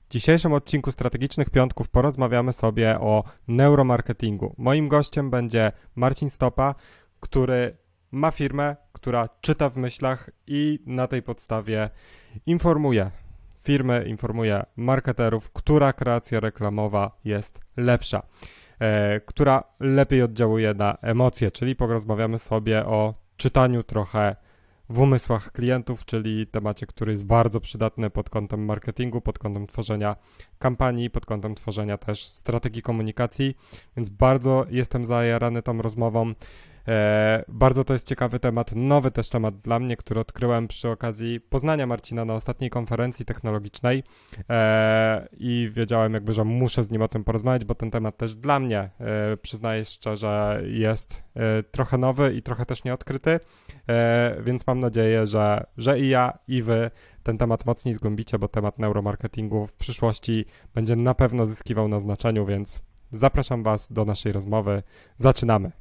W dzisiejszym odcinku Strategicznych Piątków porozmawiamy sobie o neuromarketingu. Moim gościem będzie Marcin Stopa, który ma firmę, która czyta w myślach i na tej podstawie informuje firmy, informuje marketerów, która kreacja reklamowa jest lepsza, która lepiej oddziałuje na emocje, czyli porozmawiamy sobie o czytaniu trochę w umysłach klientów, czyli temacie, który jest bardzo przydatny pod kątem marketingu, pod kątem tworzenia kampanii, pod kątem tworzenia też strategii komunikacji, więc bardzo jestem zajarany tą rozmową. Bardzo to jest ciekawy temat, nowy też temat dla mnie, który odkryłem przy okazji poznania Marcina na ostatniej konferencji technologicznej i wiedziałem jakby, że muszę z nim o tym porozmawiać, bo ten temat też dla mnie, przyznaję szczerze, jest trochę nowy i trochę też nieodkryty, więc mam nadzieję, że i ja, i wy ten temat mocniej zgłębicie, bo temat neuromarketingu w przyszłości będzie na pewno zyskiwał na znaczeniu, więc zapraszam was do naszej rozmowy. Zaczynamy!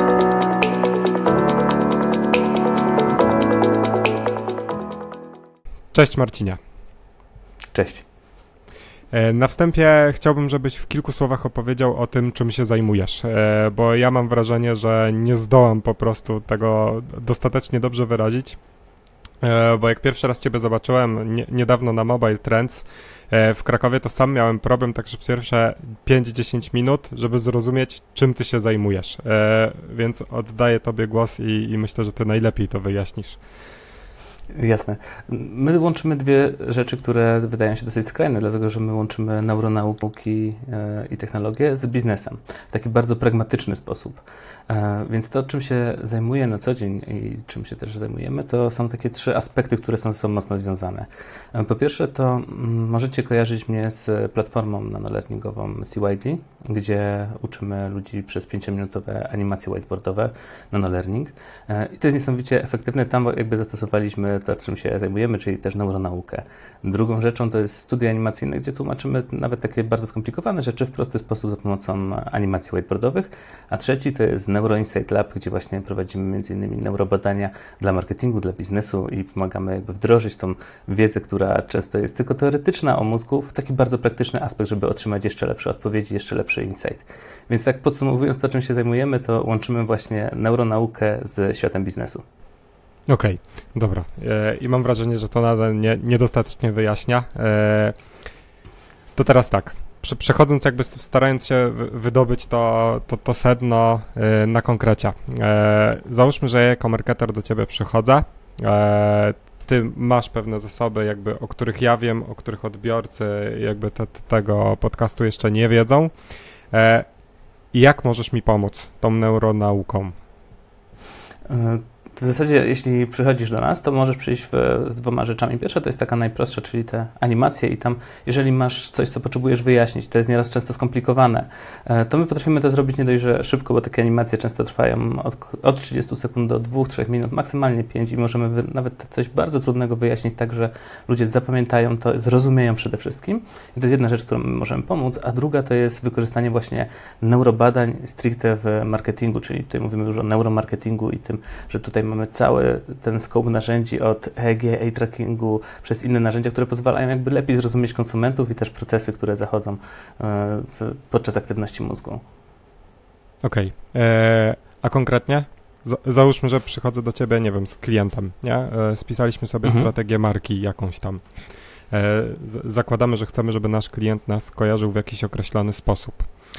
Cześć Marcinie. Cześć. Na wstępie chciałbym, żebyś w kilku słowach opowiedział o tym, czym się zajmujesz, bo ja mam wrażenie, że nie zdołam po prostu tego dostatecznie dobrze wyrazić, bo jak pierwszy raz Ciebie zobaczyłem niedawno na Mobile Trends w Krakowie, to sam miałem problem tak przez pierwsze 5-10 minut, żeby zrozumieć, czym Ty się zajmujesz, więc oddaję Tobie głos i myślę, że Ty najlepiej to wyjaśnisz. Jasne. My łączymy dwie rzeczy, które wydają się dosyć skrajne, dlatego że my łączymy neuronauki i technologię z biznesem w taki bardzo pragmatyczny sposób. Więc to, czym się zajmuję na co dzień i czym się też zajmujemy, to są takie trzy aspekty, które są ze sobą mocno związane. Po pierwsze, to możecie kojarzyć mnie z platformą nanolearningową CYD, gdzie uczymy ludzi przez 5-minutowe animacje whiteboardowe, nanolearning. I to jest niesamowicie efektywne. Tam jakby zastosowaliśmy to, czym się zajmujemy, czyli też neuronaukę. Drugą rzeczą to jest studia animacyjne, gdzie tłumaczymy nawet takie bardzo skomplikowane rzeczy w prosty sposób za pomocą animacji whiteboardowych. A trzeci to jest Neuro Insight Lab, gdzie właśnie prowadzimy m.in. neurobadania dla marketingu, dla biznesu i pomagamy jakby wdrożyć tą wiedzę, która często jest tylko teoretyczna o mózgu, w taki bardzo praktyczny aspekt, żeby otrzymać jeszcze lepsze odpowiedzi, jeszcze lepszy insight. Więc tak podsumowując to, czym się zajmujemy, to łączymy właśnie neuronaukę z światem biznesu. Okej, dobra. I mam wrażenie, że to nadal niedostatecznie wyjaśnia. To teraz tak. Przechodząc jakby starając się wydobyć to sedno na konkrecie. Załóżmy, że ja jako marketer do Ciebie przychodzę. Ty masz pewne zasoby, jakby, o których ja wiem, o których odbiorcy jakby tego podcastu jeszcze nie wiedzą. I jak możesz mi pomóc tą neuronauką? W zasadzie, jeśli przychodzisz do nas, to możesz przyjść z dwoma rzeczami. Pierwsza to jest taka najprostsza, czyli te animacje i tam, jeżeli masz coś, co potrzebujesz wyjaśnić, to jest nieraz często skomplikowane, to my potrafimy to zrobić nie dość, że szybko, bo takie animacje często trwają od 30 sekund do 2-3 minut, maksymalnie 5 i możemy nawet coś bardzo trudnego wyjaśnić tak, że ludzie zapamiętają to, zrozumieją przede wszystkim. I to jest jedna rzecz, którą my możemy pomóc, a druga to jest wykorzystanie właśnie neurobadań stricte w marketingu, czyli tutaj mówimy już o neuromarketingu i tym, że tutaj mamy cały ten scope narzędzi od EEG, eye trackingu, przez inne narzędzia, które pozwalają jakby lepiej zrozumieć konsumentów i też procesy, które zachodzą podczas aktywności mózgu. Okej. A konkretnie? Załóżmy, że przychodzę do Ciebie, nie wiem, z klientem, nie? Spisaliśmy sobie strategię marki jakąś tam. Zakładamy, że chcemy, żeby nasz klient nas kojarzył w jakiś określony sposób.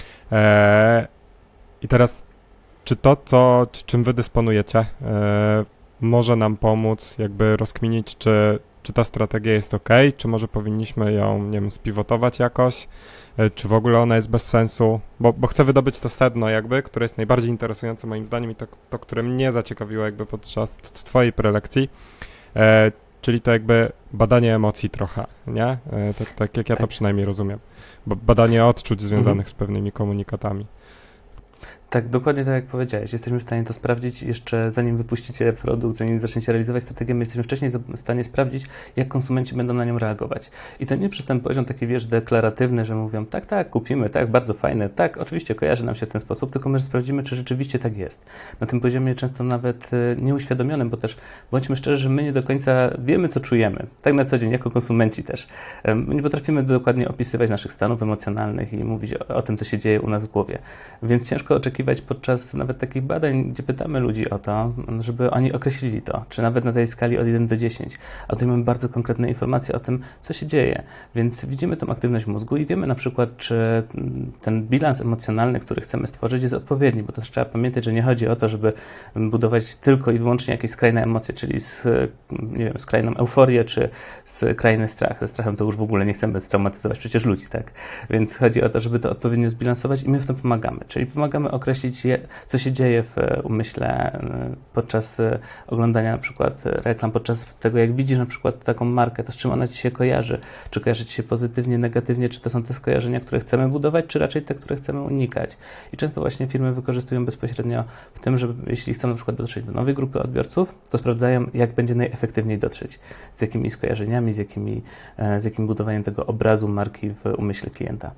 I teraz czy to, czym wy dysponujecie, może nam pomóc jakby rozkminić, czy ta strategia jest ok, czy może powinniśmy ją, nie wiem, spivotować jakoś, czy w ogóle ona jest bez sensu, bo chcę wydobyć to sedno jakby, które jest najbardziej interesujące moim zdaniem i to które mnie zaciekawiło jakby podczas twojej prelekcji, czyli to jakby badanie emocji trochę, nie? Tak jak ja to przynajmniej rozumiem, badanie odczuć związanych z pewnymi komunikatami. Tak, dokładnie tak jak powiedziałeś. Jesteśmy w stanie to sprawdzić jeszcze zanim wypuścicie produkt, zanim zaczniecie realizować strategię, my jesteśmy wcześniej w stanie sprawdzić, jak konsumenci będą na nią reagować. I to nie przez ten poziom taki, deklaratywny, że mówią, tak, kupimy, tak, bardzo fajne, tak, oczywiście kojarzy nam się w ten sposób, tylko my sprawdzimy, czy rzeczywiście tak jest. Na tym poziomie często nawet nieuświadomionym, bo też bądźmy szczerzy, że my nie do końca wiemy, co czujemy. Tak na co dzień, jako konsumenci też. Nie potrafimy dokładnie opisywać naszych stanów emocjonalnych i mówić o tym, co się dzieje u nas w głowie. Więc ciężko oczekiwać podczas nawet takich badań, gdzie pytamy ludzi o to, żeby oni określili to, czy nawet na tej skali od 1 do 10. A tutaj mamy bardzo konkretne informacje o tym, co się dzieje. Więc widzimy tą aktywność mózgu i wiemy na przykład, czy ten bilans emocjonalny, który chcemy stworzyć, jest odpowiedni, bo też trzeba pamiętać, że nie chodzi o to, żeby budować tylko i wyłącznie jakieś skrajne emocje, czyli skrajną euforię, czy skrajny strach. Ze strachem to już w ogóle nie chcemy straumatyzować przecież ludzi, tak? Więc chodzi o to, żeby to odpowiednio zbilansować i my w tym pomagamy. Czyli pomagamy określić, co się dzieje w umyśle podczas oglądania na przykład reklam, podczas tego, jak widzisz na przykład taką markę, to z czym ona ci się kojarzy. Czy kojarzy ci się pozytywnie, negatywnie, czy to są te skojarzenia, które chcemy budować, czy raczej te, które chcemy unikać. I często właśnie firmy wykorzystują bezpośrednio w tym, że jeśli chcą na przykład dotrzeć do nowej grupy odbiorców, to sprawdzają, jak będzie najefektywniej dotrzeć. Z jakimi skojarzeniami, z jakim budowaniem tego obrazu marki w umyśle klienta.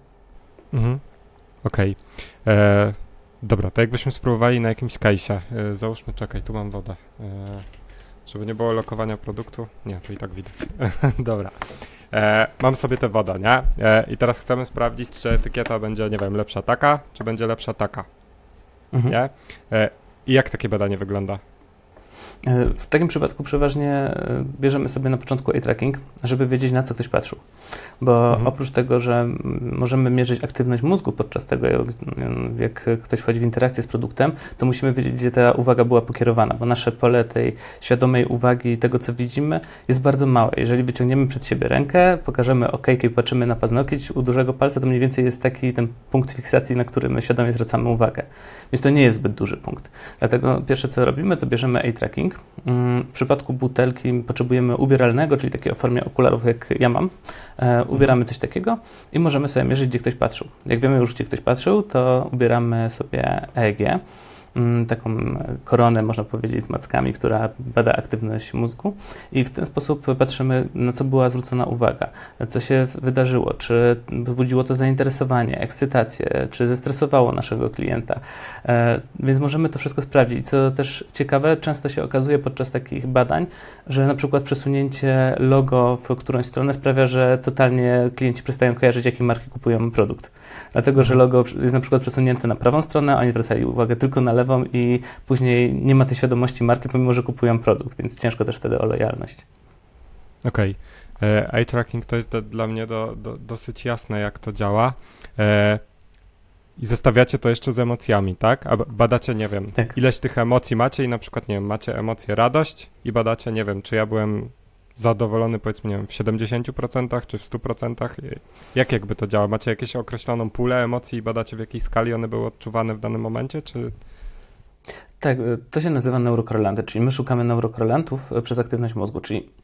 Okej. Dobra, to jakbyśmy spróbowali na jakimś case'ie. Załóżmy, czekaj, tu mam wodę. Żeby nie było lokowania produktu. Nie, to i tak widać. Dobra. Mam sobie tę wodę, nie? I teraz chcemy sprawdzić, czy etykieta będzie, nie wiem, lepsza taka, czy będzie lepsza taka. Nie? I jak takie badanie wygląda? W takim przypadku przeważnie bierzemy sobie na początku eye tracking, żeby wiedzieć, na co ktoś patrzył. Bo oprócz tego, że możemy mierzyć aktywność mózgu podczas tego, jak ktoś wchodzi w interakcję z produktem, to musimy wiedzieć, gdzie ta uwaga była pokierowana, bo nasze pole tej świadomej uwagi i tego, co widzimy, jest bardzo małe. Jeżeli wyciągniemy przed siebie rękę, pokażemy okejkę i patrzymy na paznokieć u dużego palca, to mniej więcej jest taki ten punkt fiksacji, na który my świadomie zwracamy uwagę. Więc to nie jest zbyt duży punkt. Dlatego pierwsze, co robimy, to bierzemy eye tracking. W przypadku butelki potrzebujemy ubieralnego, czyli takiego w formie okularów, jak ja mam. Ubieramy coś takiego i możemy sobie mierzyć, gdzie ktoś patrzył. Jak wiemy już, gdzie ktoś patrzył, to ubieramy sobie EEG, taką koronę, można powiedzieć, z mackami, która bada aktywność mózgu i w ten sposób patrzymy, na co była zwrócona uwaga, co się wydarzyło, czy wybudziło to zainteresowanie, ekscytację, czy zestresowało naszego klienta. Więc możemy to wszystko sprawdzić. Co też ciekawe, często się okazuje podczas takich badań, że na przykład przesunięcie logo w którąś stronę sprawia, że totalnie klienci przestają kojarzyć, jakie marki kupują produkt. Dlatego, że logo jest na przykład przesunięte na prawą stronę, oni zwracali uwagę tylko na lewą i później nie ma tej świadomości marki, pomimo że kupują produkt, więc ciężko też wtedy o lojalność. Okej. Eye tracking to jest dla mnie dosyć jasne, jak to działa. I zestawiacie to jeszcze z emocjami, tak? A badacie, nie wiem, tak, ileś tych emocji macie i na przykład, nie wiem, macie emocję radość i badacie, nie wiem, czy ja byłem zadowolony, powiedzmy, nie wiem, w 70% czy w 100%? Jakby to działa? Macie jakąś określoną pulę emocji i badacie, w jakiej skali one były odczuwane w danym momencie, czy... Tak, to się nazywa neurokorelanty, czyli my szukamy neurokorelantów przez aktywność mózgu,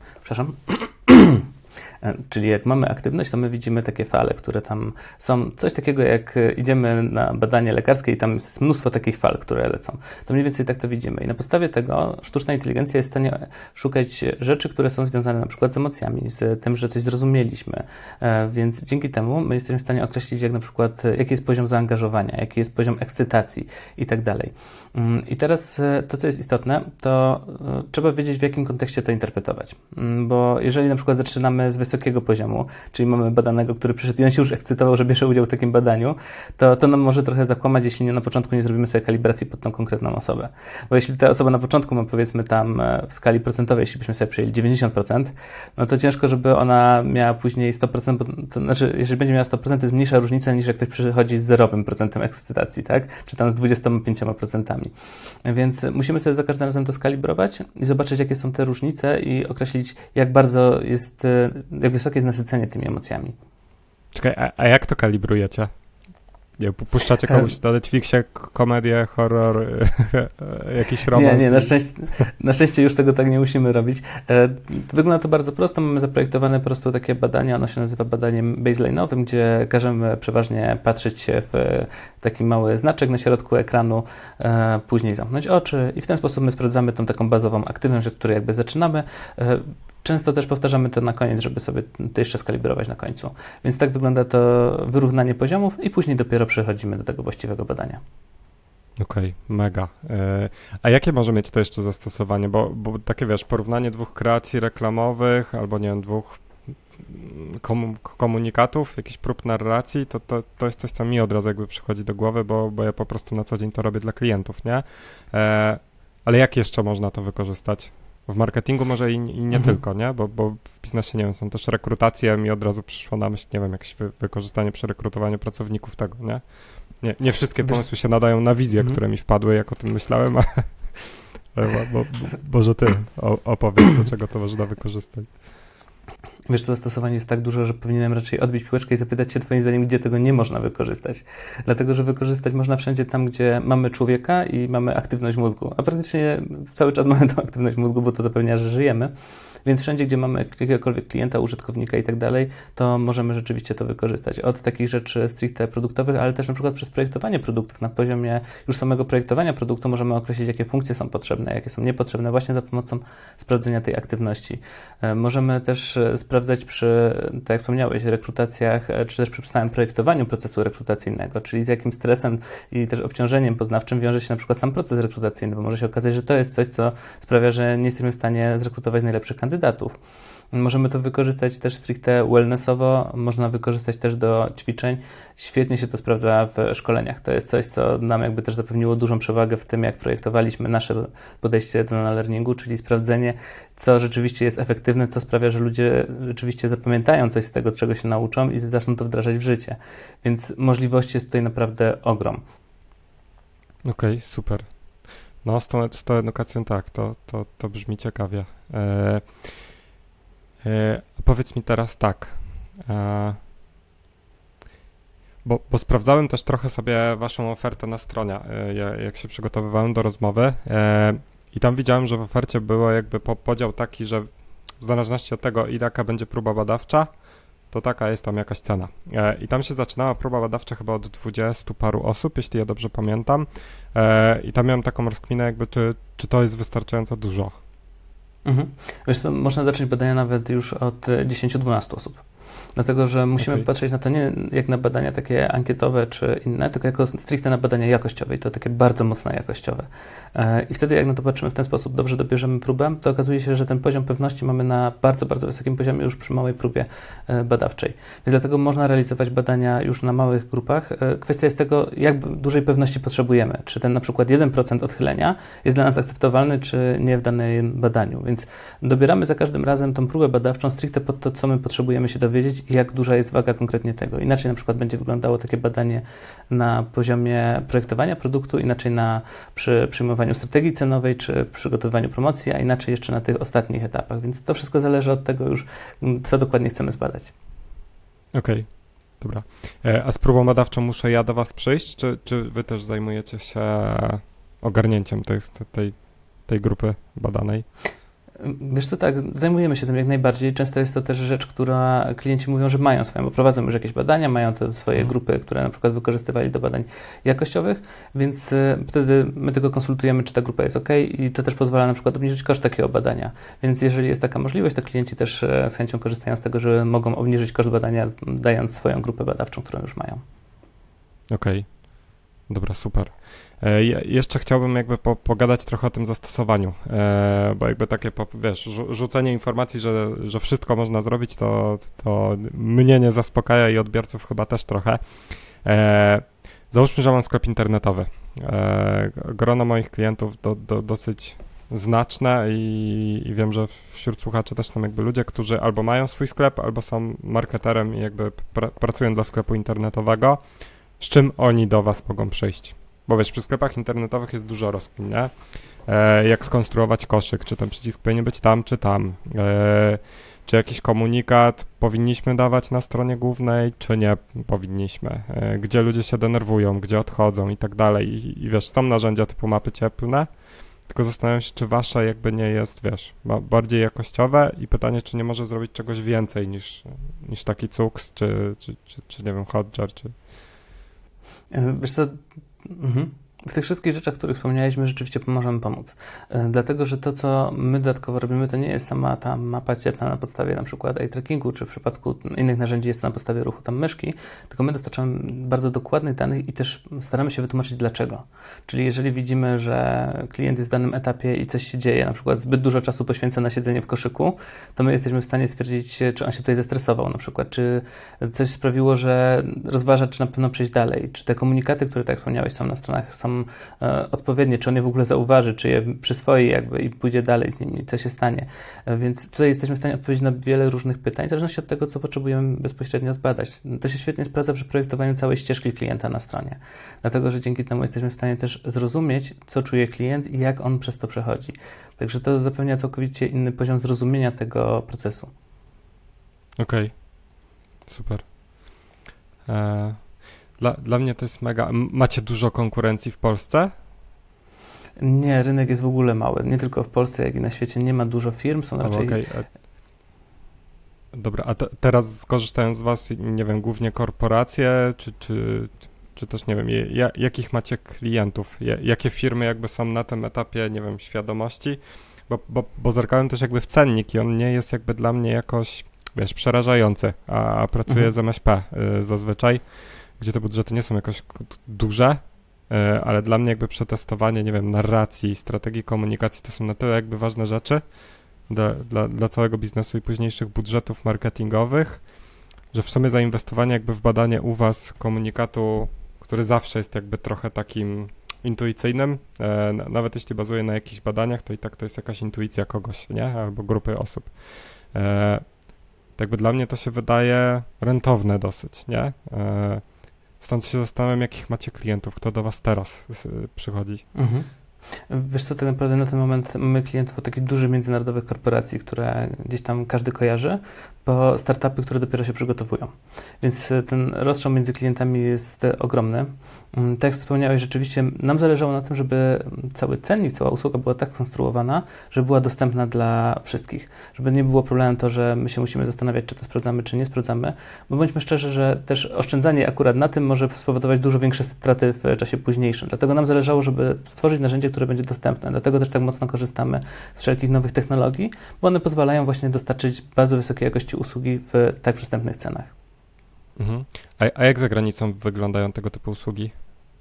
czyli jak mamy aktywność, to my widzimy takie fale, które tam są, coś takiego jak idziemy na badanie lekarskie i tam jest mnóstwo takich fal, które lecą. To mniej więcej tak to widzimy. I na podstawie tego sztuczna inteligencja jest w stanie szukać rzeczy, które są związane na przykład z emocjami, z tym, że coś zrozumieliśmy. Więc dzięki temu my jesteśmy w stanie określić, jak na przykład, jaki jest poziom zaangażowania, jaki jest poziom ekscytacji i tak dalej. I teraz to, co jest istotne, to trzeba wiedzieć, w jakim kontekście to interpretować. Bo jeżeli na przykład zaczynamy z wysokiego poziomu, czyli mamy badanego, który przyszedł i on się już ekscytował, że bierze udział w takim badaniu, to nam może trochę zakłamać, jeśli na początku nie zrobimy sobie kalibracji pod tą konkretną osobę. Bo jeśli ta osoba na początku ma, powiedzmy, tam w skali procentowej, jeśli byśmy sobie przyjęli 90%, no to ciężko, żeby ona miała później 100%, to znaczy, jeżeli będzie miała 100%, to jest mniejsza różnica, niż jak ktoś przychodzi z 0% ekscytacji, tak? Czy tam z 25%. Więc musimy sobie za każdym razem to skalibrować i zobaczyć, jakie są te różnice i określić, jak bardzo jest, jak wysokie jest nasycenie tymi emocjami. Czekaj, a jak to kalibrujecie? Nie, puszczacie komuś na Netflixie komedię, horror, jakiś romans? Nie, na szczęście już tego tak nie musimy robić. Wygląda to bardzo prosto. Mamy zaprojektowane po prostu takie badania, ono się nazywa badaniem baseline'owym, gdzie każemy przeważnie patrzeć się w taki mały znaczek na środku ekranu, później zamknąć oczy i w ten sposób my sprawdzamy tą taką bazową aktywność, od której jakby zaczynamy. Często też powtarzamy to na koniec, żeby sobie to jeszcze skalibrować na końcu. Więc tak wygląda to wyrównanie poziomów i później dopiero przechodzimy do tego właściwego badania. Okej, mega. A jakie może mieć to jeszcze zastosowanie? Bo takie, wiesz, porównanie dwóch kreacji reklamowych albo, nie wiem, dwóch komunikatów, jakichś prób narracji, to jest coś, co mi od razu jakby przychodzi do głowy, bo ja po prostu na co dzień to robię dla klientów, nie? Ale jak jeszcze można to wykorzystać? W marketingu może i nie tylko, nie? Bo w biznesie, nie wiem, są też rekrutacje, mi od razu przyszło na myśl, nie wiem, jakieś wykorzystanie przy rekrutowaniu pracowników tego, nie? Nie wszystkie pomysły się nadają na wizje, które mi wpadły, jak o tym myślałem, ale może ty opowiedz, do czego to można wykorzystać. Wiesz, to zastosowanie jest tak dużo, że powinienem raczej odbić piłeczkę i zapytać się twoim zdaniem, gdzie tego nie można wykorzystać. Dlatego, że wykorzystać można wszędzie tam, gdzie mamy człowieka i mamy aktywność mózgu. A praktycznie cały czas mamy tą aktywność mózgu, bo to zapewnia, że żyjemy. Więc wszędzie, gdzie mamy jakiegokolwiek klienta, użytkownika i tak dalej, to możemy rzeczywiście to wykorzystać. Od takich rzeczy stricte produktowych, ale też na przykład przez projektowanie produktów. Na poziomie już samego projektowania produktu możemy określić, jakie funkcje są potrzebne, jakie są niepotrzebne, właśnie za pomocą sprawdzenia tej aktywności. Możemy też sprawdzać tak jak wspomniałeś, rekrutacjach, czy też przy samym projektowaniu procesu rekrutacyjnego, czyli z jakim stresem i też obciążeniem poznawczym wiąże się na przykład sam proces rekrutacyjny, bo może się okazać, że to jest coś, co sprawia, że nie jesteśmy w stanie zrekrutować najlepszych kandydatów. Możemy to wykorzystać też stricte wellnessowo, można wykorzystać też do ćwiczeń. Świetnie się to sprawdza w szkoleniach. To jest coś, co nam jakby też zapewniło dużą przewagę w tym, jak projektowaliśmy nasze podejście do learningu, czyli sprawdzenie, co rzeczywiście jest efektywne, co sprawia, że ludzie rzeczywiście zapamiętają coś z tego, czego się nauczą i zaczną to wdrażać w życie. Więc możliwości jest tutaj naprawdę ogrom. Okej, super. No, z tą edukacją tak, to brzmi ciekawie. Powiedz mi teraz tak, bo sprawdzałem też trochę sobie waszą ofertę na stronie, jak się przygotowywałem do rozmowy i tam widziałem, że w ofercie było jakby podział taki, że w zależności od tego, jaka będzie próba badawcza, to taka jest tam jakaś cena. I tam się zaczynała próba badawcza chyba od 20 paru osób, jeśli ja dobrze pamiętam. I tam miałem taką rozkminę jakby, czy to jest wystarczająco dużo. Wiesz co, można zacząć badania nawet już od 10-12 osób. Dlatego, że musimy patrzeć na to nie jak na badania takie ankietowe czy inne, tylko jako stricte na badania jakościowe i to takie bardzo mocno jakościowe. I wtedy jak na to patrzymy w ten sposób, dobrze dobierzemy próbę, to okazuje się, że ten poziom pewności mamy na bardzo, bardzo wysokim poziomie już przy małej próbie badawczej. Więc dlatego można realizować badania już na małych grupach. Kwestia jest tego, jak dużej pewności potrzebujemy. Czy ten na przykład 1% odchylenia jest dla nas akceptowalny, czy nie w danym badaniu. Więc dobieramy za każdym razem tą próbę badawczą stricte pod to, co my potrzebujemy się dowiedzieć i jak duża jest waga konkretnie tego. Inaczej na przykład będzie wyglądało takie badanie na poziomie projektowania produktu, inaczej przy przyjmowaniu strategii cenowej, czy przygotowywaniu promocji, a inaczej jeszcze na tych ostatnich etapach. Więc to wszystko zależy od tego już, co dokładnie chcemy zbadać. Okej, dobra. A z próbą badawczą muszę ja do was przyjść, czy wy też zajmujecie się ogarnięciem tej grupy badanej? Wiesz co, tak, zajmujemy się tym jak najbardziej. Często jest to też rzecz, która klienci mówią, że mają swoją, bo prowadzą już jakieś badania, mają te swoje grupy, które na przykład wykorzystywali do badań jakościowych, więc wtedy my tylko konsultujemy, czy ta grupa jest ok i to też pozwala na przykład obniżyć koszt takiego badania. Więc jeżeli jest taka możliwość, to klienci też z chęcią korzystają z tego, że mogą obniżyć koszt badania, dając swoją grupę badawczą, którą już mają. Okej. Dobra, super. Jeszcze chciałbym jakby pogadać trochę o tym zastosowaniu, bo jakby takie, wiesz, rzucenie informacji, że wszystko można zrobić, to mnie nie zaspokaja i odbiorców chyba też trochę. Załóżmy, że mam sklep internetowy. Grono moich klientów dosyć znaczne i wiem, że wśród słuchaczy też są jakby ludzie, którzy albo mają swój sklep, albo są marketerem i jakby pracują dla sklepu internetowego. Z czym oni do was mogą przyjść? Bo wiesz, przy sklepach internetowych jest dużo rozkmin, nie? Jak skonstruować koszyk, czy ten przycisk powinien być tam, czy tam. czy jakiś komunikat powinniśmy dawać na stronie głównej, czy nie powinniśmy, gdzie ludzie się denerwują, gdzie odchodzą i tak dalej. I wiesz, są narzędzia typu mapy cieplne, tylko zastanawiam się, czy wasze jakby nie jest, wiesz, bardziej jakościowe i pytanie, czy nie może zrobić czegoś więcej niż taki Cooks, czy nie wiem, Hotjar, czy... Wiesz co, w tych wszystkich rzeczach, o których wspomnieliśmy, rzeczywiście możemy pomóc. Dlatego, że to, co my dodatkowo robimy, to nie jest sama ta mapa cieplna na podstawie na przykład eye trackingu, czy w przypadku innych narzędzi jest to na podstawie ruchu tam myszki, tylko my dostarczamy bardzo dokładnych danych i też staramy się wytłumaczyć dlaczego. Czyli jeżeli widzimy, że klient jest w danym etapie i coś się dzieje, na przykład zbyt dużo czasu poświęca na siedzenie w koszyku, to my jesteśmy w stanie stwierdzić, czy on się tutaj zestresował na przykład, czy coś sprawiło, że rozważa, czy na pewno przejść dalej, czy te komunikaty, które tak jak wspomniałeś, są na stronach, są odpowiednie, czy on je w ogóle zauważy, czy je przyswoi jakby i pójdzie dalej z nimi, co się stanie. Więc tutaj jesteśmy w stanie odpowiedzieć na wiele różnych pytań, w zależności od tego, co potrzebujemy bezpośrednio zbadać. To się świetnie sprawdza przy projektowaniu całej ścieżki klienta na stronie, dlatego, że dzięki temu jesteśmy w stanie też zrozumieć, co czuje klient i jak on przez to przechodzi. Także to zapewnia całkowicie inny poziom zrozumienia tego procesu. Okej. Super. Dla mnie to jest mega... Macie dużo konkurencji w Polsce? Nie, rynek jest w ogóle mały. Nie tylko w Polsce, jak i na świecie nie ma dużo firm, są raczej... Okay. Dobra, a teraz skorzystają z was, nie wiem, głównie korporacje, czy też, nie wiem, jakich macie klientów? Jakie firmy jakby są na tym etapie, nie wiem, świadomości? Bo zerkałem też jakby w cennik i on nie jest jakby dla mnie jakoś, wiesz, przerażający, a pracuję z MŚP zazwyczaj, gdzie te budżety nie są jakoś duże, ale dla mnie jakby przetestowanie, nie wiem, narracji, strategii komunikacji to są na tyle jakby ważne rzeczy dla całego biznesu i późniejszych budżetów marketingowych, że w sumie zainwestowanie jakby w badanie u was komunikatu, który zawsze jest jakby trochę takim intuicyjnym, nawet jeśli bazuje na jakichś badaniach, to i tak to jest jakaś intuicja kogoś, nie? Albo grupy osób. Tak jakby dla mnie to się wydaje rentowne dosyć, nie? Stąd się zastanawiam, jakich macie klientów, kto do was teraz przychodzi. Wiesz co, tak naprawdę na ten moment mamy klientów od takich dużych międzynarodowych korporacji, które gdzieś tam każdy kojarzy, po startupy, które dopiero się przygotowują. Więc ten rozstrzał między klientami jest ogromny. Tak jak wspomniałeś, rzeczywiście nam zależało na tym, żeby cały cennik, cała usługa była tak skonstruowana, żeby była dostępna dla wszystkich. Żeby nie było problemem to, że my się musimy zastanawiać, czy to sprawdzamy, czy nie sprawdzamy, bo bądźmy szczerzy, że też oszczędzanie akurat na tym może spowodować dużo większe straty w czasie późniejszym. Dlatego nam zależało, żeby stworzyć narzędzie, które będzie dostępne. Dlatego też tak mocno korzystamy z wszelkich nowych technologii, bo one pozwalają właśnie dostarczyć bardzo wysokiej jakości usługi w tak przystępnych cenach. A jak za granicą wyglądają tego typu usługi?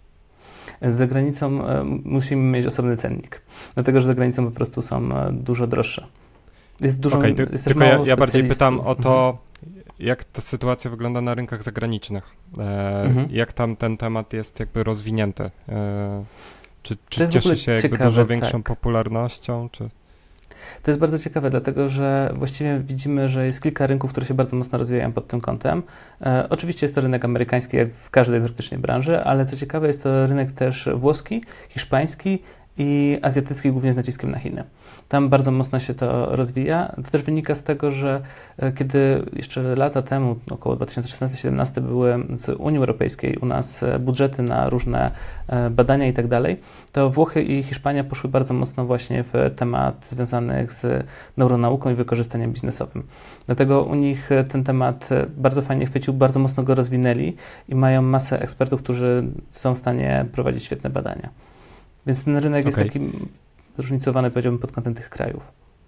Z zagranicą musimy mieć osobny cennik, dlatego że za granicą po prostu są dużo droższe. Jest dużo, jest tylko ja bardziej pytam o to, jak ta sytuacja wygląda na rynkach zagranicznych. Jak tam ten temat jest jakby rozwinięty? Czy cieszy się jakby ciekawe, dużo większą popularnością? Czy... To jest bardzo ciekawe, dlatego że właściwie widzimy, że jest kilka rynków, które się bardzo mocno rozwijają pod tym kątem. Oczywiście jest to rynek amerykański, jak w każdej praktycznie branży, ale co ciekawe jest to rynek też włoski, hiszpański i azjatycki, głównie z naciskiem na Chiny. Tam bardzo mocno się to rozwija. To też wynika z tego, że kiedy jeszcze lata temu, około 2016-2017, były z Unii Europejskiej u nas budżety na różne badania i tak dalej, to Włochy i Hiszpania poszły bardzo mocno właśnie w temat związanych z neuronauką i wykorzystaniem biznesowym. Dlatego u nich ten temat bardzo fajnie chwycił, bardzo mocno go rozwinęli i mają masę ekspertów, którzy są w stanie prowadzić świetne badania. Więc ten rynek jest taki zróżnicowany, powiedziałbym, pod kątem tych krajów.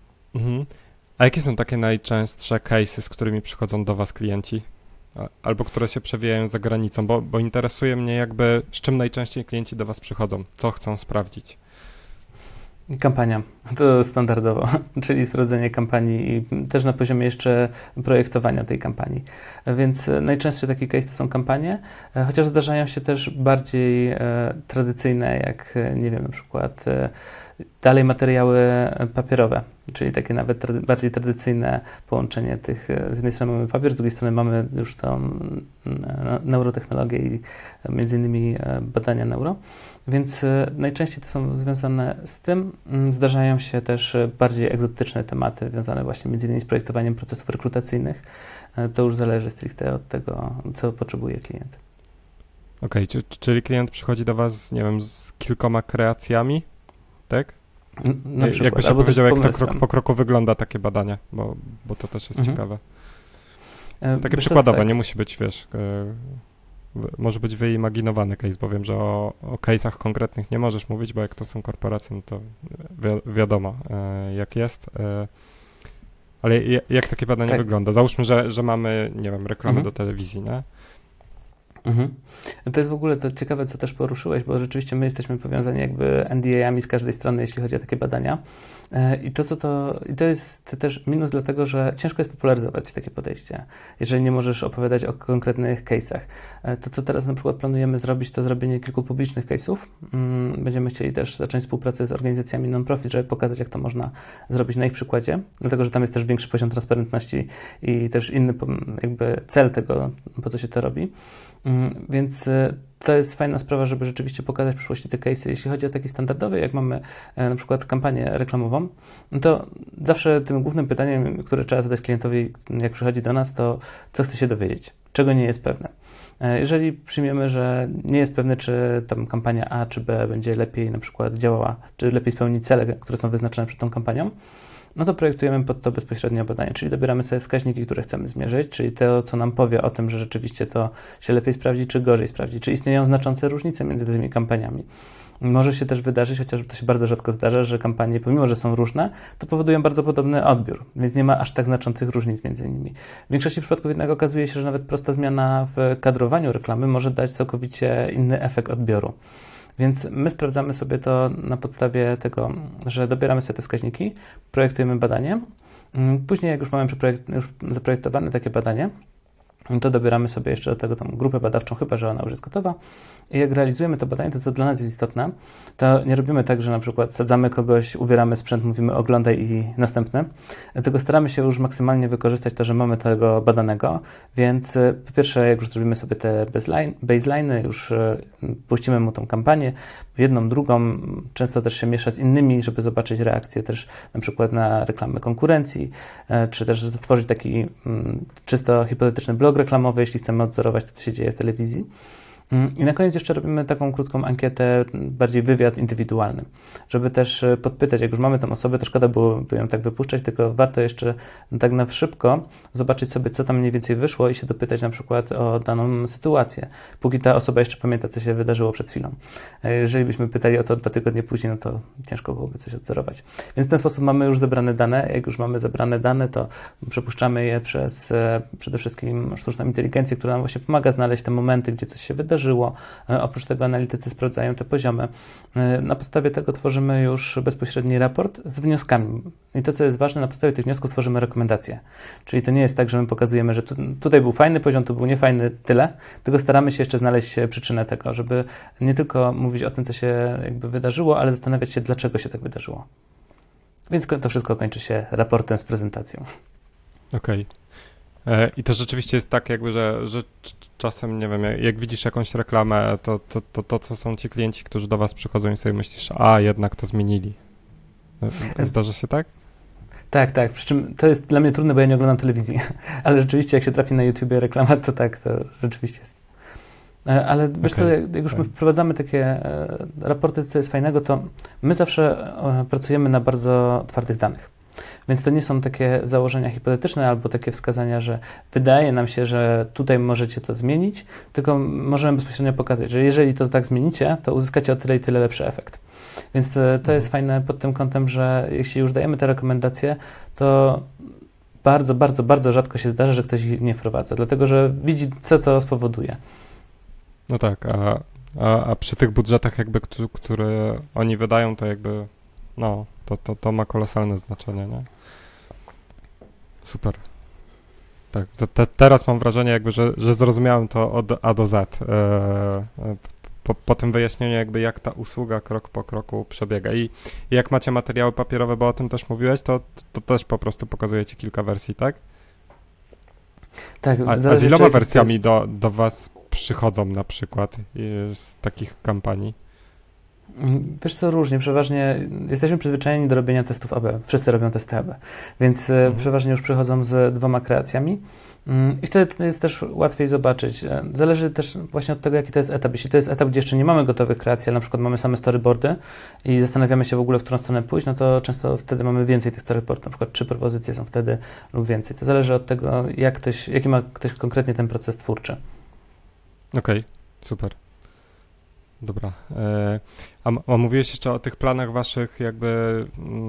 A jakie są takie najczęstsze case'y, z którymi przychodzą do was klienci? Albo które się przewijają za granicą? Bo interesuje mnie jakby, z czym najczęściej klienci do was przychodzą? Co chcą sprawdzić? Kampania, to standardowo, czyli sprawdzenie kampanii i też na poziomie jeszcze projektowania tej kampanii. Więc najczęstszy taki case to są kampanie, chociaż zdarzają się też bardziej tradycyjne, jak nie wiem, na przykład dalej materiały papierowe, czyli takie nawet bardziej tradycyjne połączenie tych, z jednej strony mamy papier, z drugiej strony mamy już tą neurotechnologię i między innymi badania neuro, więc najczęściej to są związane z tym. Zdarzają się też bardziej egzotyczne tematy związane właśnie między innymi z projektowaniem procesów rekrutacyjnych. To już zależy stricte od tego, co potrzebuje klient. Okej, czyli klient przychodzi do Was, nie wiem, z kilkoma kreacjami, tak? Na przykład, jakbyś opowiedział, jak to krok po kroku wygląda takie badanie, bo to też jest ciekawe. Takie przykładowe, tak. Nie musi być, wiesz, może być wyimaginowany case, bo wiem, że o case'ach konkretnych nie możesz mówić, bo jak to są korporacje, no to wiadomo, jak jest. Ale jak takie badanie wygląda? Załóżmy, że mamy, nie wiem, reklamę do telewizji, nie? To jest w ogóle to ciekawe, co też poruszyłeś, bo rzeczywiście my jesteśmy powiązani jakby NDA-ami z każdej strony, jeśli chodzi o takie badania. I to jest też minus, dlatego że ciężko jest popularyzować takie podejście, jeżeli nie możesz opowiadać o konkretnych case'ach. To, co teraz na przykład planujemy zrobić, to zrobienie kilku publicznych case'ów. Będziemy chcieli też zacząć współpracę z organizacjami non-profit, żeby pokazać, jak to można zrobić na ich przykładzie, dlatego że tam jest też większy poziom transparentności i też inny jakby cel tego, po co się to robi. Więc to jest fajna sprawa, żeby rzeczywiście pokazać w przyszłości te case'y. Jeśli chodzi o taki standardowy, jak mamy na przykład kampanię reklamową, no to zawsze tym głównym pytaniem, które trzeba zadać klientowi, jak przychodzi do nas, to co chce się dowiedzieć, czego nie jest pewne. Jeżeli przyjmiemy, że nie jest pewny, czy tam kampania A czy B będzie lepiej na przykład działała, czy lepiej spełni cele, które są wyznaczone przed tą kampanią, no to projektujemy pod to bezpośrednio badanie, czyli dobieramy sobie wskaźniki, które chcemy zmierzyć, czyli to, co nam powie o tym, że rzeczywiście to się lepiej sprawdzi, czy gorzej sprawdzi, czy istnieją znaczące różnice między tymi kampaniami. Może się też wydarzyć, chociaż to się bardzo rzadko zdarza, że kampanie, pomimo że są różne, to powodują bardzo podobny odbiór, więc nie ma aż tak znaczących różnic między nimi. W większości przypadków jednak okazuje się, że nawet prosta zmiana w kadrowaniu reklamy może dać całkowicie inny efekt odbioru. Więc my sprawdzamy sobie to na podstawie tego, że dobieramy sobie te wskaźniki, projektujemy badanie. Później, jak już mamy już zaprojektowane takie badanie, to dobieramy sobie jeszcze do tego tą grupę badawczą, chyba że ona już jest gotowa. I jak realizujemy to badanie, to co dla nas jest istotne, to nie robimy tak, że na przykład sadzamy kogoś, ubieramy sprzęt, mówimy oglądaj i następne, tylko staramy się już maksymalnie wykorzystać to, że mamy tego badanego, więc po pierwsze, jak już zrobimy sobie te baseliny, już puścimy mu tą kampanię, jedną, drugą, często też się miesza z innymi, żeby zobaczyć reakcję też na przykład na reklamy konkurencji, czy też stworzyć taki czysto hipotetyczny blog reklamowy, jeśli chcemy odzorować to, co się dzieje w telewizji. I na koniec jeszcze robimy taką krótką ankietę, bardziej wywiad indywidualny, żeby też podpytać, jak już mamy tą osobę, to szkoda byłoby ją tak wypuszczać, tylko warto jeszcze tak na szybko zobaczyć sobie, co tam mniej więcej wyszło i się dopytać na przykład o daną sytuację, póki ta osoba jeszcze pamięta, co się wydarzyło przed chwilą. Jeżeli byśmy pytali o to 2 tygodnie później, no to ciężko byłoby coś odzorować. Więc w ten sposób mamy już zebrane dane. Jak już mamy zebrane dane, to przepuszczamy je przez przede wszystkim sztuczną inteligencję, która nam właśnie pomaga znaleźć te momenty, gdzie coś się wydarzyło. Oprócz tego analitycy sprawdzają te poziomy. Na podstawie tego tworzymy już bezpośredni raport z wnioskami. I to, co jest ważne, na podstawie tych wniosków tworzymy rekomendacje. Czyli to nie jest tak, że my pokazujemy, że tutaj był fajny poziom, tu był niefajny, tyle, tylko staramy się jeszcze znaleźć przyczynę tego, żeby nie tylko mówić o tym, co się jakby wydarzyło, ale zastanawiać się, dlaczego się tak wydarzyło. Więc to wszystko kończy się raportem z prezentacją. Okej. I to rzeczywiście jest tak jakby, że czasem, nie wiem, jak widzisz jakąś reklamę, to są ci klienci, którzy do was przychodzą i sobie myślisz, jednak to zmienili. Zdarza się tak? Tak. Przy czym to jest dla mnie trudne, bo ja nie oglądam telewizji. Ale rzeczywiście, jak się trafi na YouTubie reklama, to tak, to rzeczywiście jest. Ale wiesz co, jak już my wprowadzamy takie raporty, co jest fajnego, to my zawsze pracujemy na bardzo twardych danych. Więc to nie są takie założenia hipotetyczne albo takie wskazania, że wydaje nam się, że tutaj możecie to zmienić, tylko możemy bezpośrednio pokazać, że jeżeli to tak zmienicie, to uzyskacie o tyle i tyle lepszy efekt. Więc to jest fajne pod tym kątem, że jeśli już dajemy te rekomendacje, to bardzo, bardzo, bardzo rzadko się zdarza, że ktoś ich nie wprowadza, dlatego że widzi, co to spowoduje. No tak, a przy tych budżetach jakby, które oni wydają, to jakby, no, to ma kolosalne znaczenie, nie? Super. Tak, teraz mam wrażenie jakby, że zrozumiałem to od A do Z po tym wyjaśnieniu jakby jak ta usługa krok po kroku przebiega. I jak macie materiały papierowe, bo o tym też mówiłeś, to też po prostu pokazujecie kilka wersji, tak? Tak. A z iloma wersjami do was przychodzą na przykład z takich kampanii? Wiesz co, różnie. Przeważnie jesteśmy przyzwyczajeni do robienia testów AB. Wszyscy robią testy AB. Więc przeważnie już przychodzą z 2 kreacjami. I wtedy jest też łatwiej zobaczyć. Zależy też właśnie od tego, jaki to jest etap. Jeśli to jest etap, gdzie jeszcze nie mamy gotowych kreacji, ale na przykład mamy same storyboardy i zastanawiamy się w ogóle, w którą stronę pójść, no to często wtedy mamy więcej tych storyboardów. Na przykład 3 propozycje są wtedy lub więcej. To zależy od tego, jaki ma ktoś konkretnie ten proces twórczy. Okej, super. Dobra. A mówiłeś jeszcze o tych planach waszych jakby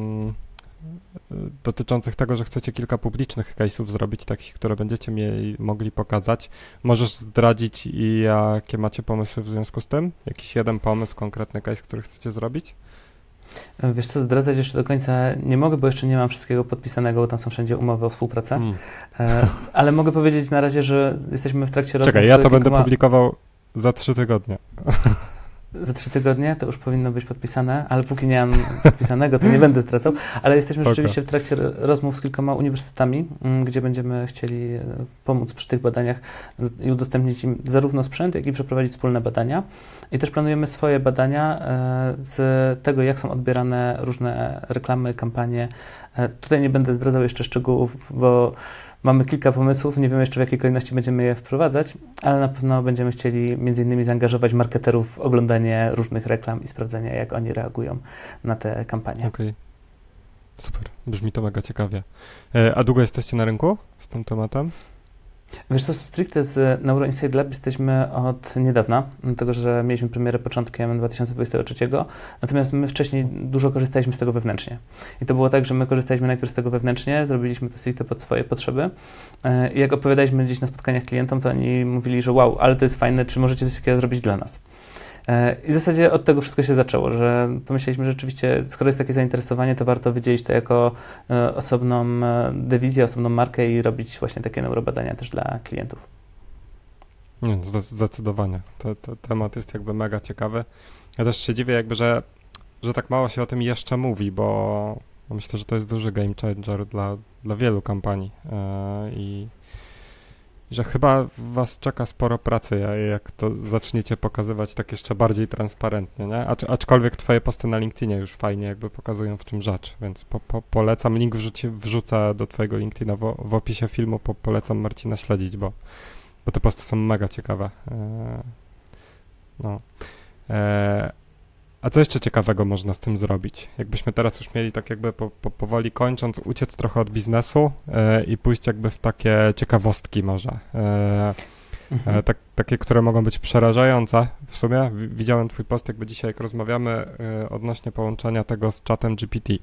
dotyczących tego, że chcecie kilka publicznych case'ów zrobić, takich, które będziecie mogli pokazać. Możesz zdradzić i jakie macie pomysły w związku z tym? Jakiś jeden pomysł, konkretny case, który chcecie zrobić? Wiesz co, zdradzać jeszcze do końca nie mogę, bo jeszcze nie mam wszystkiego podpisanego, bo tam są wszędzie umowy o współpracę. Ale mogę powiedzieć na razie, że jesteśmy w trakcie rozmów. Czekaj, ja to będę publikował za 3 tygodnie. Za 3 tygodnie to już powinno być podpisane, ale póki nie mam podpisanego, to nie będę zdradzał, ale jesteśmy rzeczywiście w trakcie rozmów z kilkoma uniwersytetami, gdzie będziemy chcieli pomóc przy tych badaniach i udostępnić im zarówno sprzęt, jak i przeprowadzić wspólne badania. I też planujemy swoje badania z tego, jak są odbierane różne reklamy, kampanie. Tutaj nie będę zdradzał jeszcze szczegółów, bo mamy kilka pomysłów, nie wiem jeszcze w jakiej kolejności będziemy je wprowadzać, ale na pewno będziemy chcieli między innymi zaangażować marketerów w oglądanie różnych reklam i sprawdzenie, jak oni reagują na te kampanie. Okej. Super, brzmi to mega ciekawie. A długo jesteście na rynku z tym tematem? Wiesz co, stricte z Neuro Inside Lab jesteśmy od niedawna, dlatego że mieliśmy premierę początkiem 2023, natomiast my wcześniej dużo korzystaliśmy z tego wewnętrznie. I to było tak, że my korzystaliśmy najpierw z tego wewnętrznie, zrobiliśmy to stricte pod swoje potrzeby i jak opowiadaliśmy gdzieś na spotkaniach klientom, to oni mówili, że wow, ale to jest fajne, czy możecie coś takiego zrobić dla nas? I w zasadzie od tego wszystko się zaczęło, że pomyśleliśmy, że rzeczywiście, skoro jest takie zainteresowanie, to warto wydzielić to jako osobną dywizję, osobną markę i robić właśnie takie neurobadania też dla klientów. Nie, zdecydowanie. Temat jest jakby mega ciekawy. Ja też się dziwię jakby, że tak mało się o tym jeszcze mówi, bo myślę, że to jest duży game changer dla wielu kampanii i że chyba was czeka sporo pracy, jak to zaczniecie pokazywać tak jeszcze bardziej transparentnie, nie? Aczkolwiek twoje posty na LinkedInie już fajnie jakby pokazują, w czym rzecz, więc polecam, link wrzucę do twojego LinkedIna w opisie filmu, polecam Marcina śledzić, bo te posty są mega ciekawe. A co jeszcze ciekawego można z tym zrobić? Jakbyśmy teraz już mieli tak jakby powoli kończąc, uciec trochę od biznesu i pójść jakby w takie ciekawostki może. Takie, które mogą być przerażające w sumie. Widziałem twój post jakby dzisiaj, jak rozmawiamy odnośnie połączenia tego z czatem GPT.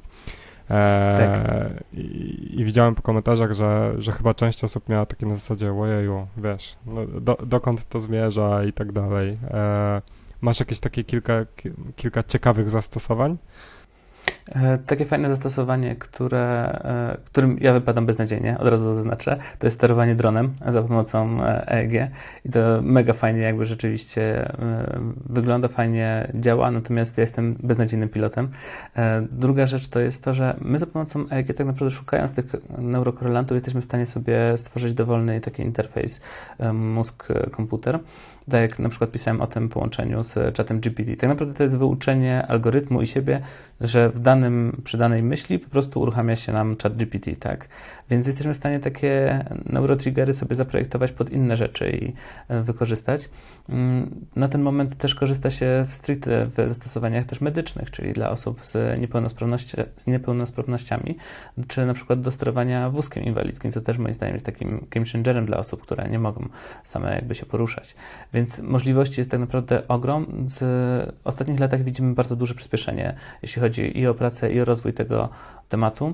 I widziałem po komentarzach, że chyba część osób miała takie na zasadzie, ojeju, wiesz, no, dokąd to zmierza i tak dalej. Masz jakieś takie kilka ciekawych zastosowań? Takie fajne zastosowanie, którym ja wypadam beznadziejnie, od razu zaznaczę, to jest sterowanie dronem za pomocą EEG i to mega fajnie jakby rzeczywiście wygląda, fajnie działa, natomiast ja jestem beznadziejnym pilotem. Druga rzecz to jest to, że my za pomocą EEG tak naprawdę szukając tych neurokorelantów jesteśmy w stanie sobie stworzyć dowolny taki interfejs mózg-komputer. Tak jak na przykład pisałem o tym połączeniu z czatem GPT. Tak naprawdę to jest wyuczenie algorytmu i siebie, że przy danej myśli po prostu uruchamia się nam czat GPT, tak? Więc jesteśmy w stanie takie neurotriggery sobie zaprojektować pod inne rzeczy i wykorzystać. Na ten moment też korzysta się stricte w zastosowaniach też medycznych, czyli dla osób z niepełnosprawnościami, czy na przykład do sterowania wózkiem inwalidzkim, co też moim zdaniem jest takim game changerem dla osób, które nie mogą same jakby się poruszać. Więc możliwości jest tak naprawdę ogrom. W ostatnich latach widzimy bardzo duże przyspieszenie, jeśli chodzi i o pracę, i o rozwój tego tematu.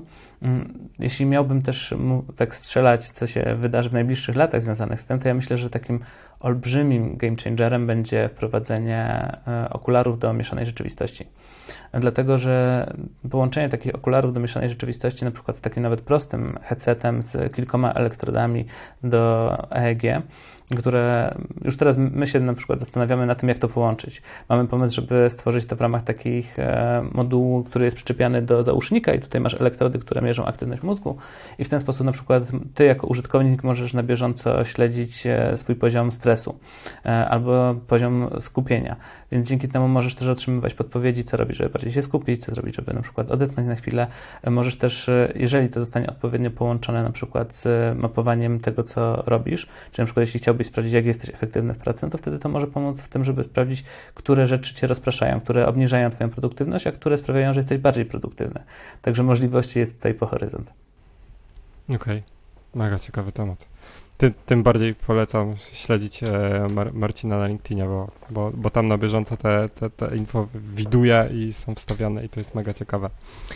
Jeśli miałbym też tak strzelać, co się wydarzy w najbliższych latach związanych z tym, to ja myślę, że takim olbrzymim game changerem będzie wprowadzenie okularów do mieszanej rzeczywistości. Dlatego, że połączenie takich okularów do mieszanej rzeczywistości, na przykład z takim nawet prostym headsetem z kilkoma elektrodami do EEG, które już teraz my się na przykład zastanawiamy nad tym, jak to połączyć. Mamy pomysł, żeby stworzyć to w ramach takich modułu, który jest przyczepiany do zausznika i tutaj masz elektrody, które mierzą aktywność mózgu i w ten sposób na przykład ty jako użytkownik możesz na bieżąco śledzić swój poziom stresu albo poziom skupienia, więc dzięki temu możesz też otrzymywać podpowiedzi, co robić, żeby bardziej się skupić, co zrobić, żeby na przykład odetchnąć na chwilę. Możesz też, jeżeli to zostanie odpowiednio połączone na przykład z mapowaniem tego, co robisz, czy na przykład jeśli chciałbyś sprawdzić, jak jesteś efektywny w pracy, no to wtedy to może pomóc w tym, żeby sprawdzić, które rzeczy cię rozpraszają, które obniżają twoją produktywność, a które sprawiają, że jesteś bardziej produktywny. Także możliwości jest tutaj po horyzont. Okej. Mega ciekawy temat. Tym bardziej polecam śledzić Marcina na LinkedInie, bo tam na bieżąco te info widuję i są wstawiane i to jest mega ciekawe.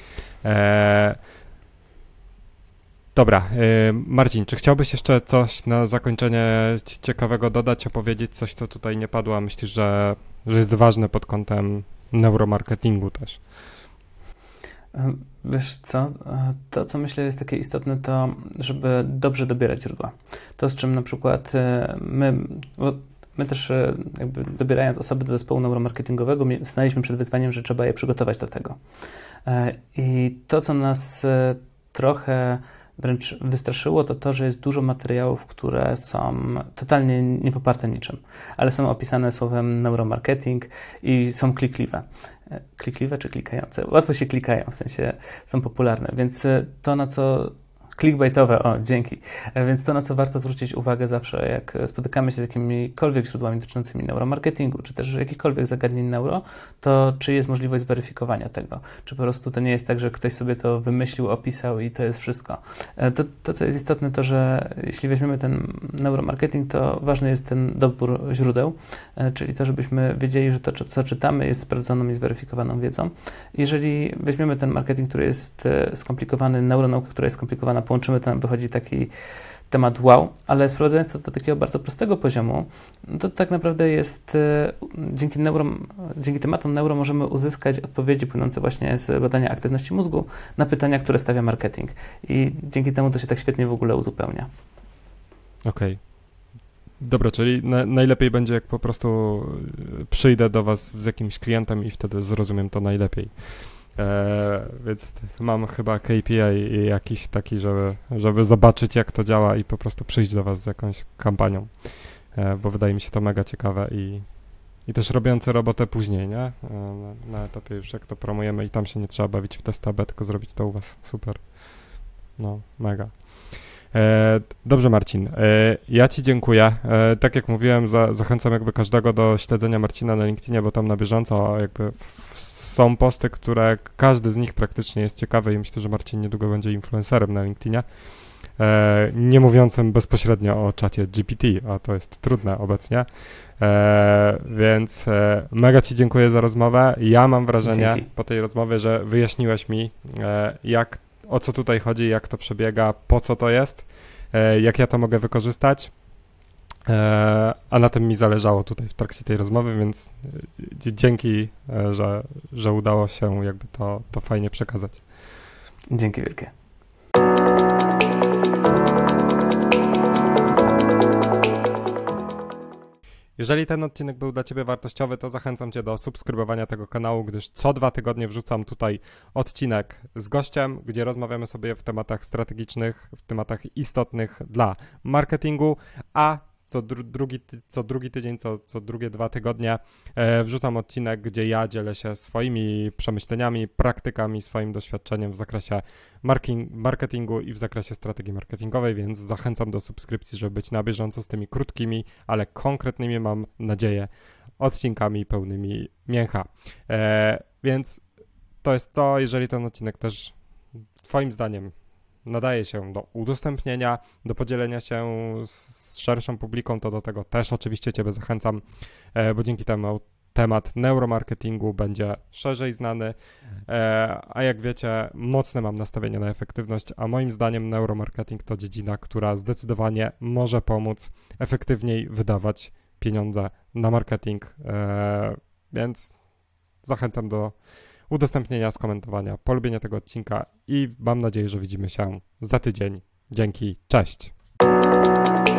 Dobra, Marcin, czy chciałbyś jeszcze coś na zakończenie ciekawego dodać, opowiedzieć, coś, co tutaj nie padło, a myślisz, że jest ważne pod kątem neuromarketingu też? Wiesz co, to co myślę jest takie istotne, to żeby dobrze dobierać źródła. To z czym na przykład my też jakby dobierając osoby do zespołu neuromarketingowego staliśmy przed wyzwaniem, że trzeba je przygotować do tego. I to co nas trochę wręcz wystraszyło, to, że jest dużo materiałów, które są totalnie niepoparte niczym, ale są opisane słowem neuromarketing i są klikliwe. Klikliwe czy klikające? Łatwo się klikają, w sensie są popularne, więc to na co... Clickbaitowe, dzięki. Więc to, na co warto zwrócić uwagę zawsze, jak spotykamy się z jakimikolwiek źródłami dotyczącymi neuromarketingu, czy też jakichkolwiek zagadnień neuro, to czy jest możliwość zweryfikowania tego? Czy po prostu to nie jest tak, że ktoś sobie to wymyślił, opisał i to jest wszystko? To co jest istotne, to że jeśli weźmiemy ten neuromarketing, to ważny jest ten dobór źródeł, czyli to, żebyśmy wiedzieli, że to, co czytamy, jest sprawdzoną i zweryfikowaną wiedzą. Jeżeli weźmiemy ten marketing, który jest skomplikowany, neuronaukę, która jest skomplikowana, połączymy, to nam wychodzi taki temat wow, ale sprowadzając to do takiego bardzo prostego poziomu, to tak naprawdę jest dzięki tematom neuro możemy uzyskać odpowiedzi płynące właśnie z badania aktywności mózgu na pytania, które stawia marketing i dzięki temu to się tak świetnie w ogóle uzupełnia. Okej. Dobra, czyli najlepiej będzie, jak po prostu przyjdę do was z jakimś klientem i wtedy zrozumiem to najlepiej. Więc mam chyba KPI jakiś taki, żeby zobaczyć, jak to działa i po prostu przyjść do was z jakąś kampanią, bo wydaje mi się to mega ciekawe i też robiące robotę później, nie? Na etapie już jak to promujemy i tam się nie trzeba bawić w test AB, tylko zrobić to u was. Super. No, mega. Dobrze, Marcin, ja ci dziękuję. Tak jak mówiłem, zachęcam jakby każdego do śledzenia Marcina na LinkedInie, bo tam na bieżąco jakby są posty, które każdy z nich praktycznie jest ciekawy i myślę, że Marcin niedługo będzie influencerem na LinkedInie, nie mówiącym bezpośrednio o czacie GPT, a to jest trudne obecnie, więc mega ci dziękuję za rozmowę. Ja mam wrażenie po tej rozmowie, że wyjaśniłeś mi, o co tutaj chodzi, jak to przebiega, po co to jest, jak ja to mogę wykorzystać. A na tym mi zależało tutaj w trakcie tej rozmowy, więc dzięki, że udało się jakby to fajnie przekazać. Dzięki wielkie. Jeżeli ten odcinek był dla ciebie wartościowy, to zachęcam cię do subskrybowania tego kanału, gdyż co 2 tygodnie wrzucam tutaj odcinek z gościem, gdzie rozmawiamy sobie w tematach strategicznych, w tematach istotnych dla marketingu, a co drugi tydzień, co drugie 2 tygodnie wrzucam odcinek, gdzie ja dzielę się swoimi przemyśleniami, praktykami, swoim doświadczeniem w zakresie marketingu i w zakresie strategii marketingowej, więc zachęcam do subskrypcji, żeby być na bieżąco z tymi krótkimi, ale konkretnymi, mam nadzieję, odcinkami pełnymi mięcha. Więc to jest to, jeżeli ten odcinek też twoim zdaniem nadaje się do udostępnienia, do podzielenia się z szerszą publiką, to do tego też oczywiście ciebie zachęcam, bo dzięki temu temat neuromarketingu będzie szerzej znany, a jak wiecie, mocne mam nastawienie na efektywność, a moim zdaniem neuromarketing to dziedzina, która zdecydowanie może pomóc efektywniej wydawać pieniądze na marketing, więc zachęcam do udostępnienia, skomentowania, polubienia tego odcinka i mam nadzieję, że widzimy się za tydzień. Dzięki, cześć!